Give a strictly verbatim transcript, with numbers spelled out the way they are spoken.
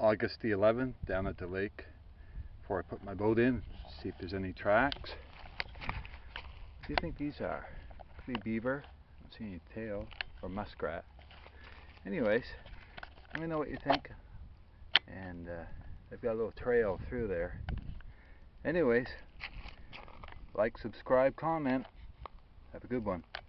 August the eleventh down at the lake before I put my boat in, see if there's any tracks. What do you think these are? Could be beaver. I don't see any tail, or muskrat. Anyways, let me know what you think. And uh, they've got a little trail through there. Anyways, like, subscribe, comment. Have a good one.